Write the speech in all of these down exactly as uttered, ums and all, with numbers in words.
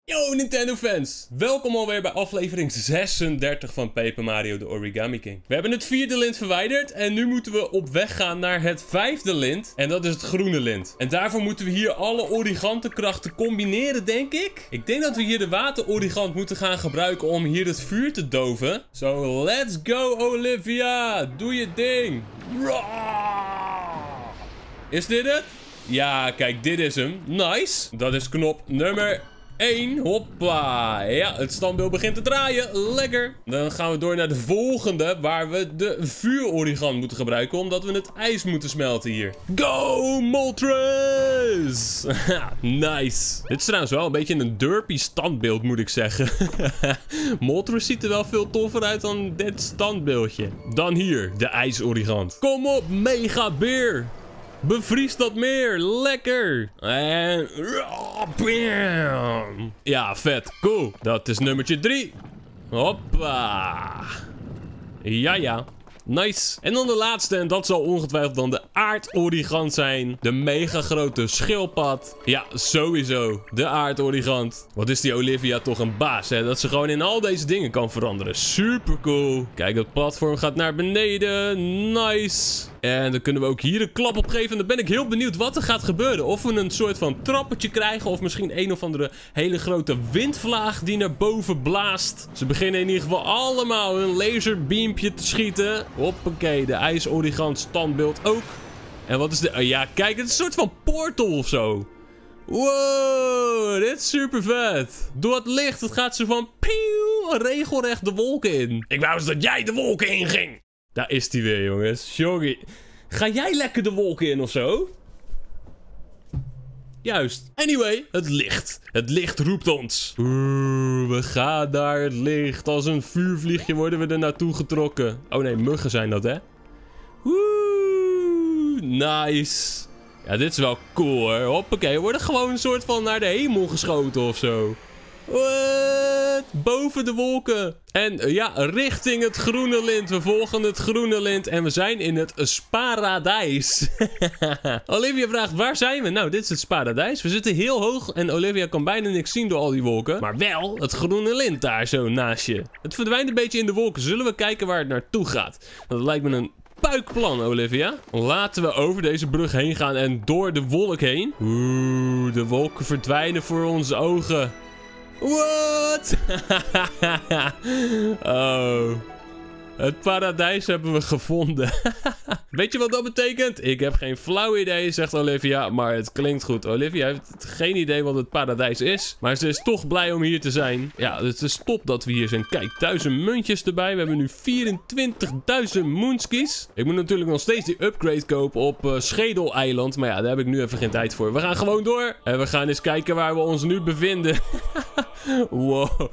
Yo Nintendo fans, welkom alweer bij aflevering zesendertig van Paper Mario The Origami King. We hebben het vierde lint verwijderd en nu moeten we op weg gaan naar het vijfde lint. En dat is het groene lint. En daarvoor moeten we hier alle origantenkrachten combineren, denk ik. Ik denk dat we hier de waterorigant moeten gaan gebruiken om hier het vuur te doven. Zo, so, let's go Olivia, doe je ding. Is dit het? Ja, kijk, dit is hem. Nice. Dat is knop nummer één. Hoppa. Ja, het standbeeld begint te draaien. Lekker. Dan gaan we door naar de volgende, waar we de vuurorigant moeten gebruiken, omdat we het ijs moeten smelten hier. Go, Moltres! Nice. Dit is trouwens wel een beetje een derpy standbeeld, moet ik zeggen. Moltres ziet er wel veel toffer uit dan dit standbeeldje. Dan hier, de ijsorigant. Kom op, mega beer. Bevries dat meer. Lekker. En... ja, vet. Cool. Dat is nummertje drie. Hoppa. Ja, ja. Nice. En dan de laatste, en dat zal ongetwijfeld dan de aardorigant zijn. De mega grote schildpad. Ja, sowieso. De aardorigant. Wat is die Olivia toch een baas, hè? Dat ze gewoon in al deze dingen kan veranderen. Super cool. Kijk, dat platform gaat naar beneden. Nice. En dan kunnen we ook hier een klap op geven. En dan ben ik heel benieuwd wat er gaat gebeuren. Of we een soort van trappetje krijgen. Of misschien een of andere hele grote windvlaag die naar boven blaast. Ze beginnen in ieder geval allemaal een laserbeampje te schieten. Hoppakee, de ijsorigant standbeeld ook. En wat is de... Oh ja, kijk, het is een soort van portal of zo. Wow, dit is super vet. Door het licht, het gaat zo van... Pieuw, regelrecht de wolken in. Ik wou eens dat jij de wolken in ging. Daar is hij weer, jongens. Shoggy. Ga jij lekker de wolken in of zo? Juist. Anyway, het licht. Het licht roept ons. Oeh, we gaan naar het licht. Als een vuurvliegje worden we er naartoe getrokken. Oh nee, muggen zijn dat, hè? Oeh, nice. Ja, dit is wel cool, hoor. Hoppakee, we worden gewoon een soort van naar de hemel geschoten of zo. What? Boven de wolken. En uh, ja, richting het groene lint. We volgen het groene lint en we zijn in het Sparadijs. Olivia vraagt, waar zijn we? Nou, dit is het Sparadijs. We zitten heel hoog en Olivia kan bijna niks zien door al die wolken. Maar wel het groene lint daar zo naast je. Het verdwijnt een beetje in de wolken. Zullen we kijken waar het naartoe gaat? Dat lijkt me een puikplan, Olivia. Laten we over deze brug heen gaan en door de wolk heen. Oeh, de wolken verdwijnen voor onze ogen. What? Oh. Het paradijs hebben we gevonden. Weet je wat dat betekent? Ik heb geen flauw idee, zegt Olivia, maar het klinkt goed. Olivia heeft geen idee wat het paradijs is, maar ze is toch blij om hier te zijn. Ja, het is top dat we hier zijn. Kijk, duizend muntjes erbij. We hebben nu vierentwintigduizend moonskis. Ik moet natuurlijk nog steeds die upgrade kopen op uh, Schedeleiland, maar ja, daar heb ik nu even geen tijd voor. We gaan gewoon door en we gaan eens kijken waar we ons nu bevinden. Wow.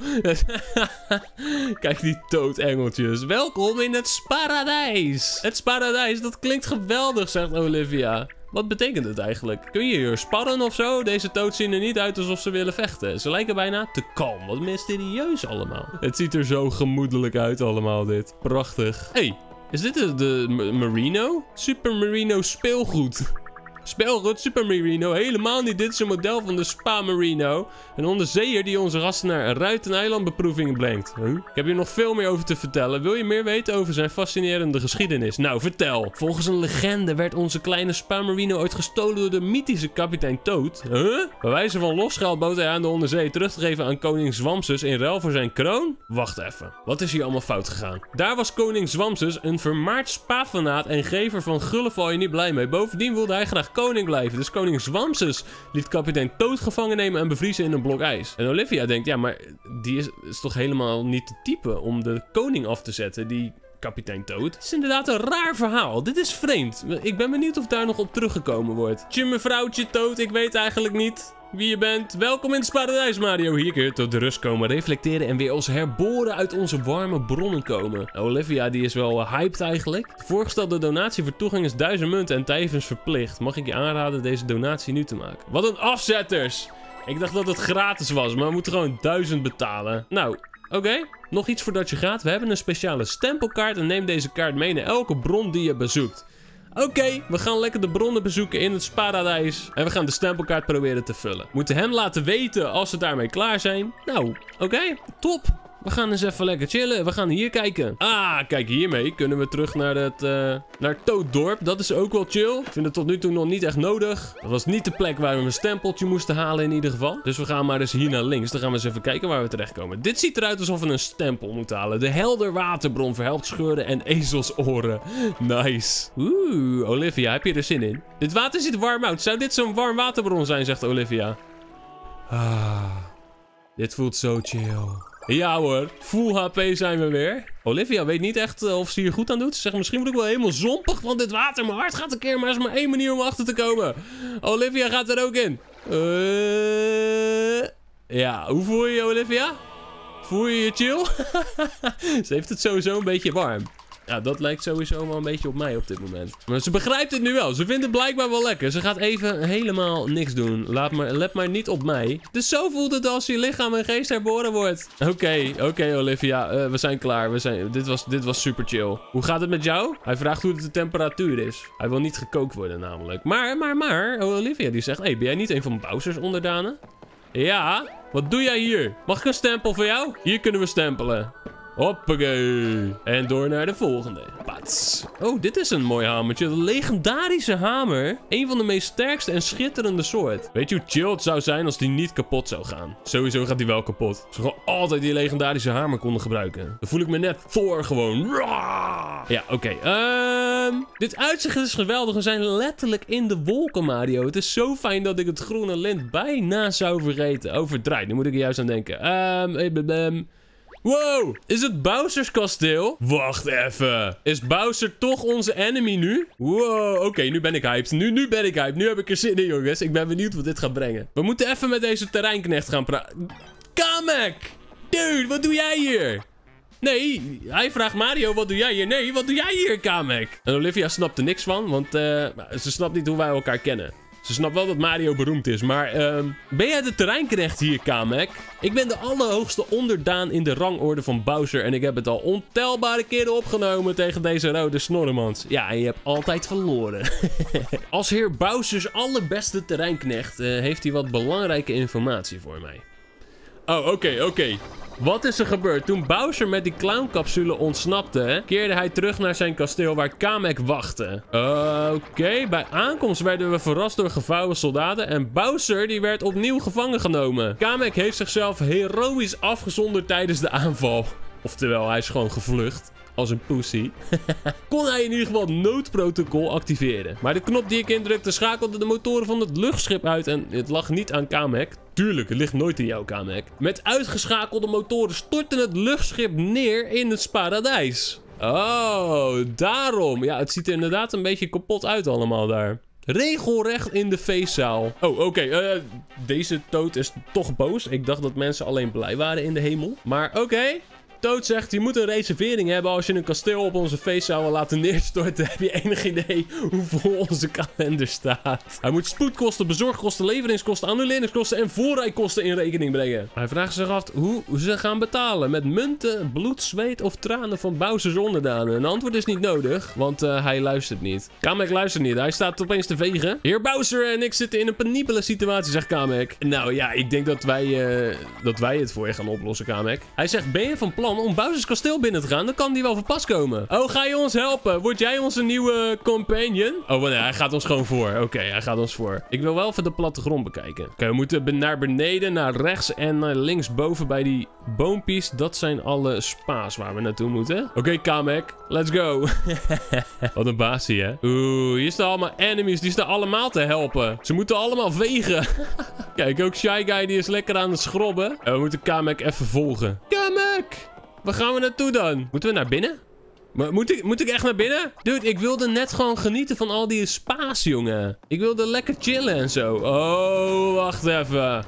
Kijk die toodengeltjes. Welkom in het Sparadijs. Het Sparadijs, dat klinkt geweldig, zegt Olivia. Wat betekent het eigenlijk? Kun je hier sparren of zo? Deze toads zien er niet uit alsof ze willen vechten. Ze lijken bijna te kalm. Wat mysterieus allemaal. Het ziet er zo gemoedelijk uit allemaal dit. Prachtig. Hey, is dit de, de Marino? Super Marino speelgoed. Speelgoed, Super Marino, helemaal niet. Dit is een model van de Spa Marino. Een onderzeeër die onze gasten naar een ruiteneilandbeproeving brengt. Huh? Ik heb hier nog veel meer over te vertellen. Wil je meer weten over zijn fascinerende geschiedenis? Nou, vertel. Volgens een legende werd onze kleine Spa Marino ooit gestolen door de mythische kapitein Toad. Huh? Bij wijze van losgeld bood hij aan de onderzee terug te geven aan koning Zwamsus in ruil voor zijn kroon? Wacht even. Wat is hier allemaal fout gegaan? Daar was koning Zwamsus een vermaard Spa-fanaat en gever van Gulleval je niet blij mee. Bovendien wilde hij graag koning blijven. Dus koning Zwamsus liet kapitein Toad gevangen nemen en bevriezen in een blok ijs. En Olivia denkt, ja, maar die is, is toch helemaal niet te type om de koning af te zetten, die kapitein Toad. Het is inderdaad een raar verhaal. Dit is vreemd. Ik ben benieuwd of daar nog op teruggekomen wordt. Tje, mevrouwtje Toad, ik weet eigenlijk niet wie je bent. Welkom in het Paradijs, Mario. Hier kun je tot de rust komen, reflecteren en weer als herboren uit onze warme bronnen komen. Olivia, die is wel hyped eigenlijk. De voorgestelde donatie voor toegang is duizend munten en tevens verplicht. Mag ik je aanraden deze donatie nu te maken? Wat een afzetters! Ik dacht dat het gratis was, maar we moeten gewoon duizend betalen. Nou, oké. Okay. Nog iets voordat je gaat. We hebben een speciale stempelkaart en neem deze kaart mee naar elke bron die je bezoekt. Oké, okay, we gaan lekker de bronnen bezoeken in het paradijs. En we gaan de stempelkaart proberen te vullen. We moeten hen laten weten als ze daarmee klaar zijn. Nou, oké, okay, top. We gaan eens even lekker chillen. We gaan hier kijken. Ah, kijk, hiermee kunnen we terug naar het, uh, naar Toaddorp. Dat is ook wel chill. Ik vind het tot nu toe nog niet echt nodig. Dat was niet de plek waar we een stempeltje moesten halen in ieder geval. Dus we gaan maar eens hier naar links. Dan gaan we eens even kijken waar we terechtkomen. Dit ziet eruit alsof we een stempel moeten halen. De helder waterbron verhelpt scheuren en ezelsoren. Nice. Oeh, Olivia, heb je er zin in? Dit water ziet warm uit. Zou dit zo'n warm waterbron zijn, zegt Olivia. Ah, dit voelt zo chill. Ja hoor, full H P zijn we weer. Olivia weet niet echt uh, of ze hier goed aan doet. Ze zegt misschien word ik wel helemaal zompig van dit water. Mijn hart gaat een keer, maar er is maar één manier om achter te komen. Olivia gaat er ook in. Uh... Ja, hoe voel je je, Olivia? Voel je je chill? Ze heeft het sowieso een beetje warm. Ja, dat lijkt sowieso wel een beetje op mij op dit moment. Maar ze begrijpt het nu wel. Ze vindt het blijkbaar wel lekker. Ze gaat even helemaal niks doen. Laat maar, let maar niet op mij. Dus zo voelt het als je lichaam en geest herboren wordt. Oké, okay, oké okay, Olivia. Uh, we zijn klaar. We zijn, dit, was, dit was super chill. Hoe gaat het met jou? Hij vraagt hoe de temperatuur is. Hij wil niet gekookt worden namelijk. Maar, maar, maar. Olivia die zegt... Hé, hey, ben jij niet een van Bowser's onderdanen? Ja. Wat doe jij hier? Mag ik een stempel voor jou? Hier kunnen we stempelen. Hoppakee. En door naar de volgende. Pats. Oh, dit is een mooi hamertje. De legendarische hamer. Een van de meest sterkste en schitterende soort. Weet je hoe chill het zou zijn als die niet kapot zou gaan? Sowieso gaat die wel kapot. Als we gewoon altijd die legendarische hamer konden gebruiken. Dan voel ik me net Thor gewoon. Ja, oké. Okay. Um, dit uitzicht is geweldig. We zijn letterlijk in de wolken, Mario. Het is zo fijn dat ik het groene lint bijna zou vergeten. Overdraaid. Nu moet ik er juist aan denken. Um, um, Wow, is het Bowser's kasteel? Wacht even. Is Bowser toch onze enemy nu? Wow, oké, okay, nu ben ik hyped. Nu, nu ben ik hyped. Nu heb ik er zin in, jongens. Ik ben benieuwd wat dit gaat brengen. We moeten even met deze terreinknecht gaan praten. Kamek! Dude, wat doe jij hier? Nee, hij vraagt Mario, wat doe jij hier? Nee, wat doe jij hier, Kamek? En Olivia snapt er niks van, want uh, ze snapt niet hoe wij elkaar kennen. Ze snapt wel dat Mario beroemd is, maar uh, ben jij de terreinknecht hier, Kamek? Ik ben de allerhoogste onderdaan in de rangorde van Bowser en ik heb het al ontelbare keren opgenomen tegen deze rode snorremans. Ja, en je hebt altijd verloren. Als heer Bowser's allerbeste terreinknecht uh, heeft hij wat belangrijke informatie voor mij. Oh, oké, okay, oké. Okay. Wat is er gebeurd? Toen Bowser met die clowncapsule ontsnapte, keerde hij terug naar zijn kasteel waar Kamek wachtte. Uh, Oké, okay. Bij aankomst werden we verrast door gevouwen soldaten en Bowser die werd opnieuw gevangen genomen. Kamek heeft zichzelf heroïs afgezonderd tijdens de aanval. Oftewel, hij is gewoon gevlucht. Als een pussy. Kon hij in ieder geval het noodprotocol activeren. Maar de knop die ik indrukte schakelde de motoren van het luchtschip uit. En het lag niet aan Kamek. Tuurlijk, het ligt nooit in jou, Kamek. Met uitgeschakelde motoren stortte het luchtschip neer in het paradijs. Oh, daarom. Ja, het ziet er inderdaad een beetje kapot uit allemaal daar. Regelrecht in de feestzaal. Oh, oké. Okay. Uh, deze Toad is toch boos. Ik dacht dat mensen alleen blij waren in de hemel. Maar oké. Okay. Toad zegt, je moet een reservering hebben als je een kasteel op onze feestzaal wil laten neerstorten. Heb je enig idee hoeveel onze kalender staat? Hij moet spoedkosten, bezorgkosten, leveringskosten, annuleringskosten en voorrijkosten in rekening brengen. Hij vraagt zich af hoe ze gaan betalen. Met munten, bloed, zweet of tranen van Bowser's onderdanen. Een antwoord is niet nodig, want uh, hij luistert niet. Kamek luistert niet, hij staat opeens te vegen. Heer Bowser en ik zitten in een penibele situatie, zegt Kamek. Nou ja, ik denk dat wij, uh, dat wij het voor je gaan oplossen, Kamek. Hij zegt, ben je van plan om Bowser's kasteel binnen te gaan, dan kan die wel van pas komen. Oh, ga je ons helpen? Word jij onze nieuwe companion? Oh, nee, hij gaat ons gewoon voor. Oké, okay, hij gaat ons voor. Ik wil wel even de plattegrond bekijken. Oké, okay, we moeten naar beneden, naar rechts en naar linksboven bij die boompjes. Dat zijn alle spa's waar we naartoe moeten. Oké, okay, Kamek, let's go. Wat een basie, hè? Oeh, hier staan allemaal enemies. Die staan allemaal te helpen. Ze moeten allemaal vegen. Kijk, ook Shy Guy, die is lekker aan het schrobben. En we moeten Kamek even volgen. Kamek! Waar gaan we naartoe dan? Moeten we naar binnen? Maar moet ik, moet ik echt naar binnen? Dude, ik wilde net gewoon genieten van al die spa's, jongen. Ik wilde lekker chillen en zo. Oh, wacht even.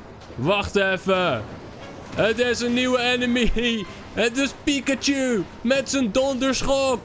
Wacht even. Het is een nieuwe enemy. Het is Pikachu met zijn donderschok.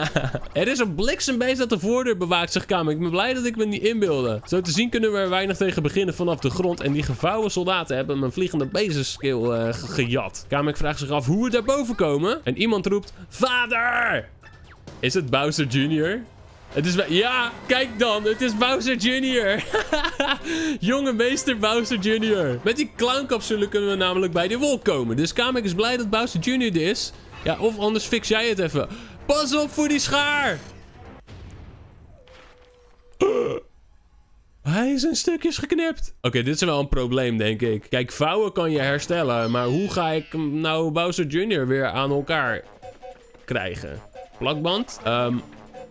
Er is een bliksembeest dat de voordeur bewaakt, zegt Kamek. Ik ben blij dat ik me niet inbeelde. Zo te zien kunnen we er weinig tegen beginnen vanaf de grond. En die gevouwen soldaten hebben mijn vliegende bezenskill uh, gejat. Kamek vraagt zich af hoe we daarboven komen. En iemand roept, vader! Is het Bowser junior? Het is... Ja, kijk dan. Het is Bowser junior Jonge meester Bowser junior Met die clowncapsule kunnen we namelijk bij de wolk komen. Dus Kamek is blij dat Bowser junior er is. Ja, of anders fix jij het even. Pas op voor die schaar! Hij is in stukjes geknipt. Oké, okay, dit is wel een probleem, denk ik. Kijk, vouwen kan je herstellen. Maar hoe ga ik nou Bowser junior weer aan elkaar krijgen? Plakband? Um...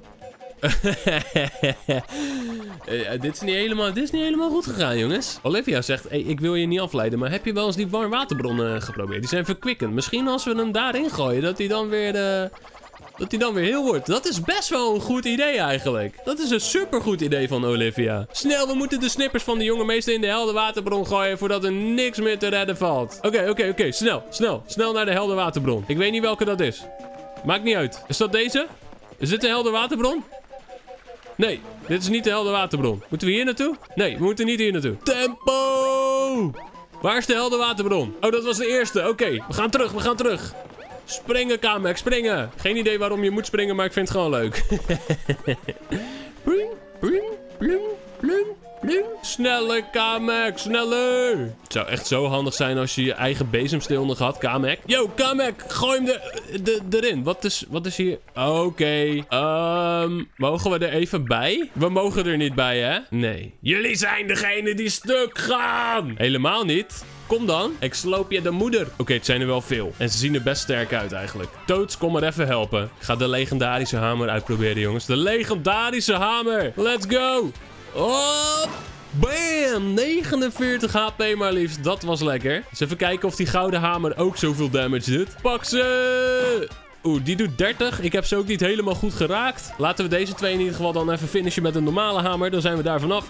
uh, dit, is niet helemaal, dit is niet helemaal goed gegaan, jongens. Olivia zegt, hey, ik wil je niet afleiden, maar heb je wel eens die warmwaterbronnen geprobeerd? Die zijn verkwikkend. Misschien als we hem daarin gooien, dat hij dan weer... Uh... Dat hij dan weer heel wordt. Dat is best wel een goed idee eigenlijk. Dat is een supergoed idee van Olivia. Snel, we moeten de snippers van de jonge meester in de helderwaterbron gooien voordat er niks meer te redden valt. Oké, okay, oké, okay, oké. Okay. Snel, snel. Snel naar de helderwaterbron. Ik weet niet welke dat is. Maakt niet uit. Is dat deze? Is dit de helderwaterbron? Nee, dit is niet de helderwaterbron. Moeten we hier naartoe? Nee, we moeten niet hier naartoe. Tempo! Waar is de helderwaterbron? Oh, dat was de eerste. Oké, okay, we gaan terug, we gaan terug. Springen, Kamek, springen. Geen idee waarom je moet springen, maar ik vind het gewoon leuk. Bling, bling, bling, bling, bling. Sneller, Kamek, sneller. Het zou echt zo handig zijn als je je eigen bezemsteel nog had, Kamek. Yo, Kamek, gooi hem de, de, erin. Wat is, wat is hier? Oké. Okay. Um, mogen we er even bij? We mogen er niet bij, hè? Nee. Jullie zijn degene die stuk gaan. Helemaal niet. Kom dan, ik sloop je de moeder. Oké, okay, het zijn er wel veel. En ze zien er best sterk uit eigenlijk. Toads, kom maar even helpen. Ik ga de legendarische hamer uitproberen, jongens. De legendarische hamer. Let's go. Oh, bam. negenenveertig H P maar liefst. Dat was lekker. Dus even kijken of die gouden hamer ook zoveel damage doet. Pak ze. Oeh, die doet dertig. Ik heb ze ook niet helemaal goed geraakt. Laten we deze twee in ieder geval dan even finishen met een normale hamer. Dan zijn we daar vanaf.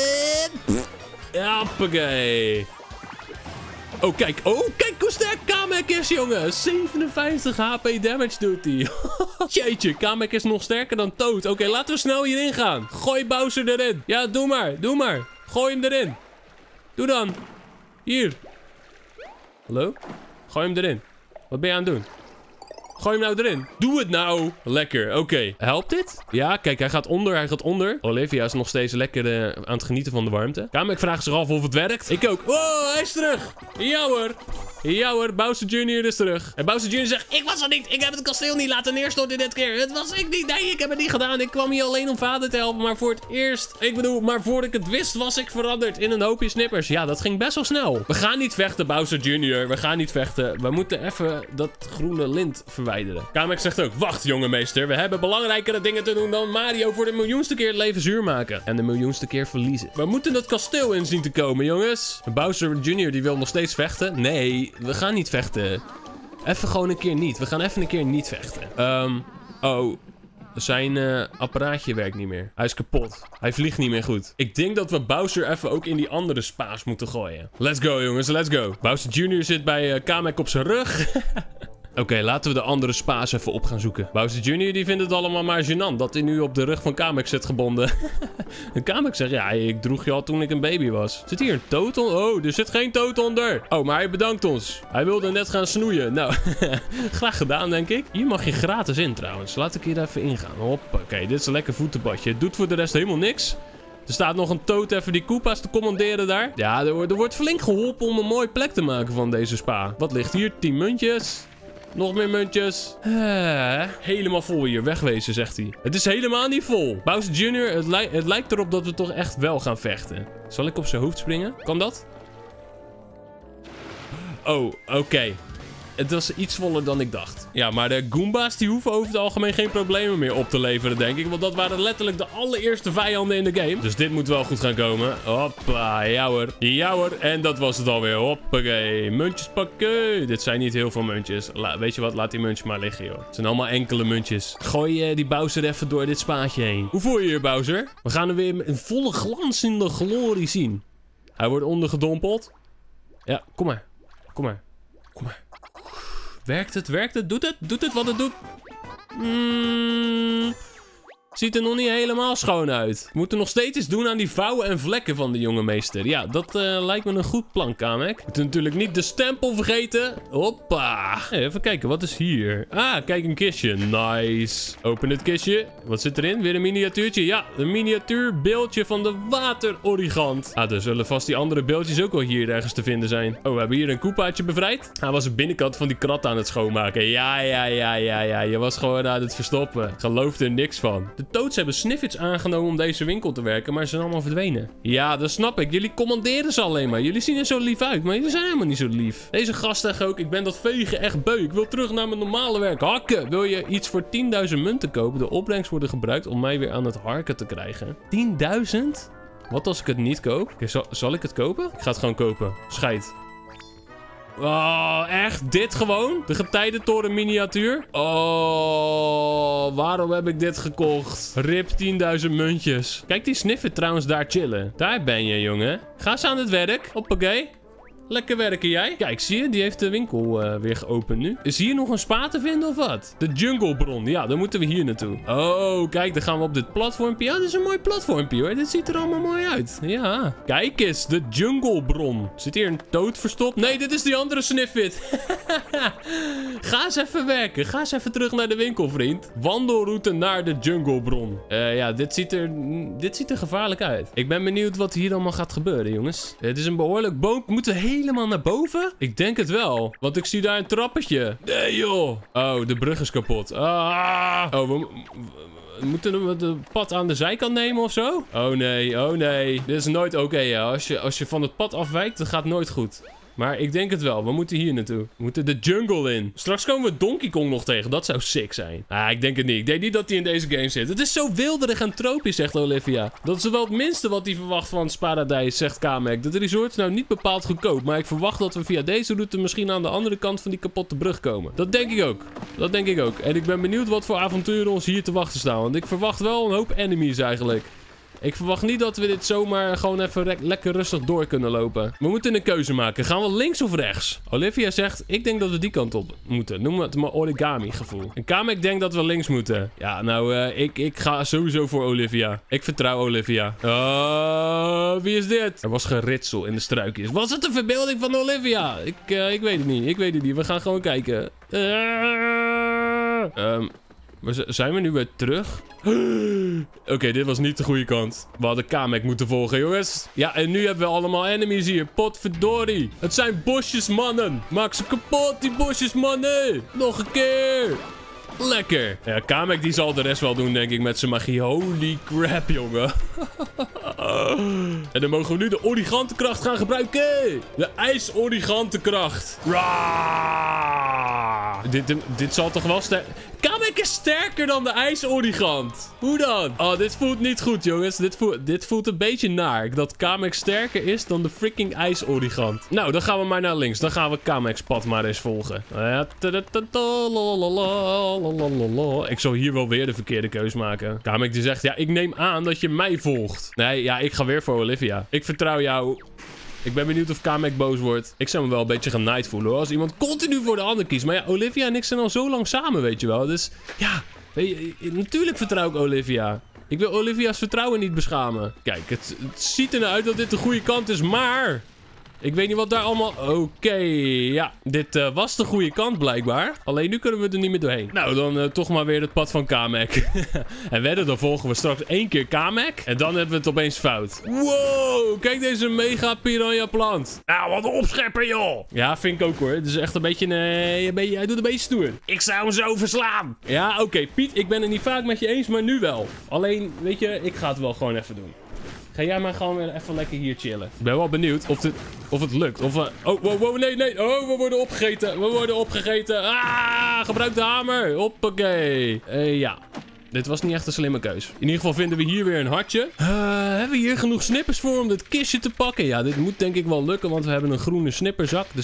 Hoppakee. Oh, kijk. Oh, kijk hoe sterk Kamek is, jongen. zevenenvijftig H P damage doet hij. Jeetje, Kamek is nog sterker dan Toad. Oké, okay, laten we snel hierin gaan. Gooi Bowser erin. Ja, doe maar. Doe maar. Gooi hem erin. Doe dan. Hier. Hallo? Gooi hem erin. Wat ben je aan het doen? Gooi hem nou erin. Doe het nou. Lekker. Oké. Okay. Helpt dit? Ja, kijk. Hij gaat onder. Hij gaat onder. Olivia is nog steeds lekker uh, aan het genieten van de warmte. Kamek vraagt zich af of het werkt. Ik ook. Oh, hij is terug. Ja hoor. Ja hoor. Bowser junior is terug. En Bowser junior zegt, ik was er niet. Ik heb het kasteel niet laten neerstorten dit keer. Het was ik niet. Nee, ik heb het niet gedaan. Ik kwam hier alleen om vader te helpen. Maar voor het eerst. Ik bedoel, maar voordat ik het wist, was ik veranderd in een hoopje snippers. Ja, dat ging best wel snel. We gaan niet vechten, Bowser junior We gaan niet vechten. We moeten even dat groene lint verwijderen. Kamek zegt ook, wacht jonge meester, we hebben belangrijkere dingen te doen dan Mario voor de miljoenste keer het leven zuur maken. En de miljoenste keer verliezen. We moeten het kasteel in zien te komen, jongens. Bowser junior die wil nog steeds vechten. Nee, we gaan niet vechten. Even gewoon een keer niet. We gaan even een keer niet vechten. Um, oh... Zijn uh, apparaatje werkt niet meer. Hij is kapot. Hij vliegt niet meer goed. Ik denk dat we Bowser even ook in die andere spaas moeten gooien. Let's go, jongens. Let's go. Bowser junior zit bij uh, Kamek op zijn rug. Oké, okay, laten we de andere spaas even op gaan zoeken. Bowser junior die vindt het allemaal maar gênant dat hij nu op de rug van Kamek zit gebonden. En Kamek zegt, ja, ik droeg je al toen ik een baby was. Zit hier een toad onder? Oh, er zit geen toad onder. Oh, maar hij bedankt ons. Hij wilde net gaan snoeien. Nou, graag gedaan, denk ik. Hier mag je gratis in, trouwens. Laat ik hier even ingaan. Hoppa, oké, dit is een lekker voetenbadje. Het doet voor de rest helemaal niks. Er staat nog een toad even die Koopa's te commanderen daar. Ja, er, er wordt flink geholpen om een mooie plek te maken van deze spa. Wat ligt hier? tien muntjes. Nog meer muntjes. Uh, helemaal vol hier. Wegwezen, zegt hij. Het is helemaal niet vol. Bowser junior, het, li het lijkt erop dat we toch echt wel gaan vechten. Zal ik op zijn hoofd springen? Kan dat? Oh, oké. Okay. Het was iets voller dan ik dacht. Ja, maar de Goomba's die hoeven over het algemeen geen problemen meer op te leveren, denk ik. Want dat waren letterlijk de allereerste vijanden in de game. Dus dit moet wel goed gaan komen. Hoppa, ja hoor. Ja hoor. En dat was het alweer. Hoppakee. Muntjes pakken. Dit zijn niet heel veel muntjes. La weet je wat? Laat die muntjes maar liggen, joh. Het zijn allemaal enkele muntjes. Gooi uh, die Bowser even door dit spaatje heen. Hoe voel je je, Bowser? We gaan hem weer in volle glans in de glorie zien. Hij wordt ondergedompeld. Ja, kom maar. Kom maar. Kom maar. Werkt het? Werkt het? Doet het? Doet het wat het doet? Mm, Ziet er nog niet helemaal schoon uit. We moeten nog steeds iets doen aan die vouwen en vlekken van de jonge meester. Ja, dat uh, lijkt me een goed plan, Kamek. We moeten natuurlijk niet de stempel vergeten. Hoppa. Hey, even kijken, wat is hier? Ah, kijk, een kistje. Nice. Open het kistje. Wat zit erin? Weer een miniatuurtje. Ja, een miniatuurbeeldje van de waterorigant. Ah, er zullen vast die andere beeldjes ook wel hier ergens te vinden zijn. Oh, we hebben hier een Koopaatje bevrijd. Hij was de binnenkant van die krat aan het schoonmaken. Ja, ja, ja, ja, ja. Je was gewoon aan het verstoppen. Geloof er niks van. De Toads hebben Sniffits aangenomen om deze winkel te werken, maar ze zijn allemaal verdwenen. Ja, dat snap ik. Jullie commanderen ze alleen maar. Jullie zien er zo lief uit, maar jullie zijn helemaal niet zo lief. Deze gast zegt ook, ik ben dat vegen echt beu. Ik wil terug naar mijn normale werk. Hakken! Wil je iets voor tienduizend munten kopen? De opbrengst worden gebruikt om mij weer aan het harken te krijgen. tienduizend? Wat als ik het niet koop? Okay, zal, zal ik het kopen? Ik ga het gewoon kopen. Scheid. Oh, echt? Dit gewoon? De getijdentoren miniatuur? Oh, waarom heb ik dit gekocht? Rip tienduizend muntjes. Kijk die Sniffit trouwens daar chillen. Daar ben je, jongen. Ga eens aan het werk. Hoppakee. Lekker werken jij. Kijk, zie je? Die heeft de winkel uh, weer geopend nu. Is hier nog een spa te vinden of wat? De Junglebron. Ja, dan moeten we hier naartoe. Oh, kijk, dan gaan we op dit platformpje. Ja, dit is een mooi platformpje hoor. Dit ziet er allemaal mooi uit. Ja. Kijk eens, de Junglebron. Zit hier een Toad verstopt? Nee, dit is die andere Sniffit. Ga eens even werken. Ga eens even terug naar de winkel, vriend. Wandelroute naar de Junglebron. Uh, ja, dit ziet, er, dit ziet er gevaarlijk uit. Ik ben benieuwd wat hier allemaal gaat gebeuren, jongens. Het is een behoorlijk boom. Moeten we helemaal naar boven? Ik denk het wel. Want ik zie daar een trappetje. Nee, joh. Oh, de brug is kapot. Ah. Oh, we, we moeten we het pad aan de zijkant nemen of zo? Oh nee, oh nee. Dit is nooit oké, okay, ja. Als je, als je van het pad afwijkt, dat gaat nooit goed. Maar ik denk het wel. We moeten hier naartoe. We moeten de jungle in. Straks komen we Donkey Kong nog tegen. Dat zou sick zijn. Ah, ik denk het niet. Ik denk niet dat hij in deze game zit. Het is zo wilderig en tropisch, zegt Olivia. Dat is wel het minste wat hij verwacht van het Paradijs, zegt Kamek. Dat resort is nou niet bepaald goedkoop. Maar ik verwacht dat we via deze route misschien aan de andere kant van die kapotte brug komen. Dat denk ik ook. Dat denk ik ook. En ik ben benieuwd wat voor avonturen ons hier te wachten staan. Want ik verwacht wel een hoop enemies eigenlijk. Ik verwacht niet dat we dit zomaar gewoon even lekker rustig door kunnen lopen. We moeten een keuze maken. Gaan we links of rechts? Olivia zegt, ik denk dat we die kant op moeten. Noem het maar origami gevoel. En Kamek denkt dat we links moeten. Ja, nou, uh, ik, ik ga sowieso voor Olivia. Ik vertrouw Olivia. Oh, wie is dit? Er was geritsel in de struikjes. Was het een verbeelding van Olivia? Ik, uh, ik weet het niet. Ik weet het niet. We gaan gewoon kijken. Uh, um... Zijn we nu weer terug? Oké, okay, dit was niet de goede kant. We hadden Kamek moeten volgen, jongens. Ja, en nu hebben we allemaal enemies hier. Potverdorie. Het zijn bosjesmannen. Maak ze kapot, die bosjesmannen. Nog een keer. Lekker. Ja, Kamek die zal de rest wel doen, denk ik, met zijn magie. Holy crap, jongen. En dan mogen we nu de origantenkracht gaan gebruiken. De ijsorigantenkracht. Dit, dit, dit zal toch wel sterk... Kamek is sterker dan de ijsorigant. Hoe dan? Oh, dit voelt niet goed, jongens. Dit voelt, dit voelt een beetje naar. Dat Kamek sterker is dan de freaking ijsorigant. Nou, dan gaan we maar naar links. Dan gaan we Kamek's pad maar eens volgen. Ik zal hier wel weer de verkeerde keus maken. Kamek die zegt, ja, ik neem aan dat je mij volgt. Nee, ja, ik ga weer voor Olivia. Ik vertrouw jou. Ik ben benieuwd of Kamek boos wordt. Ik zou me wel een beetje genaaid voelen hoor. Als iemand continu voor de ander kiest. Maar ja, Olivia en ik zijn al zo lang samen, weet je wel. Dus ja, weet je, natuurlijk vertrouw ik Olivia. Ik wil Olivia's vertrouwen niet beschamen. Kijk, het, het ziet er uit dat dit de goede kant is, maar... Ik weet niet wat daar allemaal... Oké, okay, ja. Dit uh, was de goede kant blijkbaar. Alleen nu kunnen we er niet meer doorheen. Nou, dan uh, toch maar weer het pad van Kamek. En wedden, dan volgen we straks één keer Kamek. En dan hebben we het opeens fout. Wow, kijk deze mega piranha plant. Nou, wat een opschepper, joh. Ja, vind ik ook hoor. Het is echt een beetje... Uh, een beetje hij doet een beetje stoer. Ik zou hem zo verslaan. Ja, oké, okay, Piet. Ik ben het niet vaak met je eens, maar nu wel. Alleen, weet je, ik ga het wel gewoon even doen. Ga jij maar gewoon weer even lekker hier chillen. Ik ben wel benieuwd of, dit, of het lukt. Of we... Oh, wow, wow, nee, nee. Oh, we worden opgegeten. We worden opgegeten. Ah, gebruik de hamer. Hoppakee. Uh, ja. Dit was niet echt een slimme keus. In ieder geval vinden we hier weer een hartje. Uh, hebben we hier genoeg snippers voor om dit kistje te pakken? Ja, dit moet denk ik wel lukken, want we hebben een groene snipperzak. Dus ik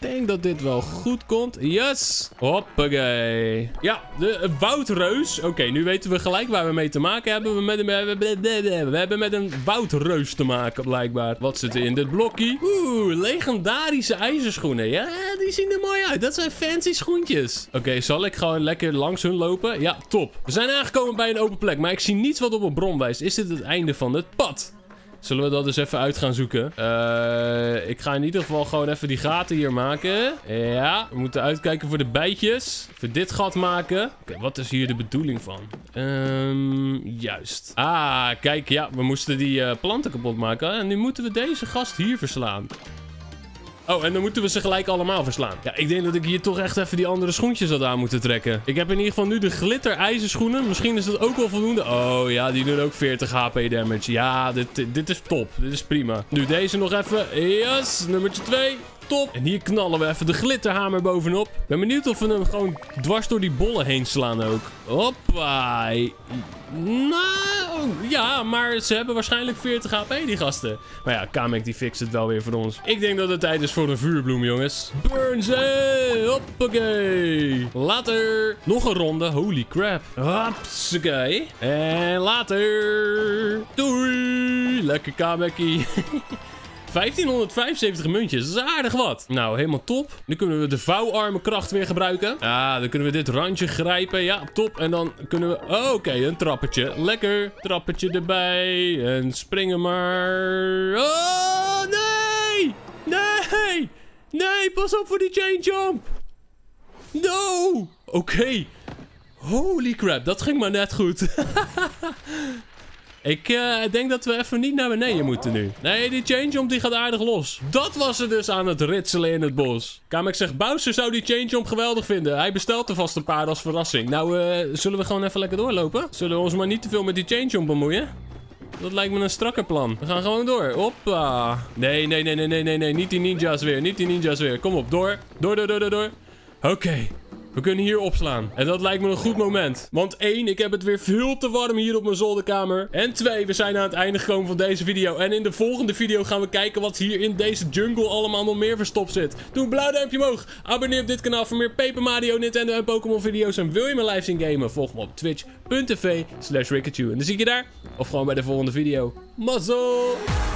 denk dat dit wel goed komt. Yes! Hoppakee. Ja, de woudreus. Oké, okay, nu weten we gelijk waar we mee te maken hebben. We, met een, we hebben met een woudreus te maken, blijkbaar. Wat zit er in dit blokje? Oeh, legendarische ijzerschoenen. Ja, die zien er mooi uit. Dat zijn fancy schoentjes. Oké, okay, zal ik gewoon lekker langs hun lopen? Ja, top. We zijn aangekomen bij een open plek, maar ik zie niets wat op een bron wijst. Is dit het einde van het pad? Zullen we dat dus even uit gaan zoeken? Uh, ik ga in ieder geval gewoon even die gaten hier maken. Ja, we moeten uitkijken voor de bijtjes. Even dit gat maken. Oké, okay, wat is hier de bedoeling van? Um, juist. Ah, kijk, ja, we moesten die uh, planten kapot maken. En nu moeten we deze gast hier verslaan. Oh, en dan moeten we ze gelijk allemaal verslaan. Ja, ik denk dat ik hier toch echt even die andere schoentjes had aan moeten trekken. Ik heb in ieder geval nu de glitter ijzerschoenen. Misschien is dat ook wel voldoende. Oh ja, die doen ook veertig H P damage. Ja, dit, dit is top. Dit is prima. Nu deze nog even. Yes, nummertje twee. Top. En hier knallen we even de glitterhamer bovenop. Ik ben benieuwd of we hem gewoon dwars door die bollen heen slaan ook. Hoppa. Nou, ja, maar ze hebben waarschijnlijk veertig H P, die gasten. Maar ja, Kamek die fixt het wel weer voor ons. Ik denk dat het tijd is voor een vuurbloem, jongens. Burn ze! Hoppakee. Later. Nog een ronde. Holy crap. Hopsakee. En later. Doei. Lekker Kamekie. vijftienhonderdvijfenzeventig muntjes, dat is aardig wat. Nou, helemaal top. Nu kunnen we de vouwarmenkracht weer gebruiken. Ah, dan kunnen we dit randje grijpen. Ja, top. En dan kunnen we... Oh, oké, okay, een trappetje. Lekker. Trappetje erbij. En springen maar. Oh, nee! Nee! Nee, pas op voor die chain jump. No! Oké. Okay. Holy crap, dat ging maar net goed. Ik uh, denk dat we even niet naar beneden moeten nu. Nee, die chain jump die gaat aardig los. Dat was er dus aan het ritselen in het bos. Kamek zegt, Bowser zou die chain jump geweldig vinden. Hij bestelt er vast een paar als verrassing. Nou, uh, zullen we gewoon even lekker doorlopen? Zullen we ons maar niet te veel met die chain jump bemoeien? Dat lijkt me een strakker plan. We gaan gewoon door. Hoppa. Nee, nee, nee, nee, nee, nee, nee. Niet die ninja's weer. Niet die ninja's weer. Kom op, door. Door, door, door, door, door. Oké. Okay. We kunnen hier opslaan. En dat lijkt me een goed moment. Want één, ik heb het weer veel te warm hier op mijn zolderkamer. En twee, we zijn aan het einde gekomen van deze video. En in de volgende video gaan we kijken wat hier in deze jungle allemaal nog meer verstopt zit. Doe een blauw duimpje omhoog. Abonneer op dit kanaal voor meer Paper Mario, Nintendo en Pokémon video's. En wil je me live zien gamen? Volg me op twitch punt tv slash Rikachu. En dan zie ik je daar. Of gewoon bij de volgende video. Mazzel!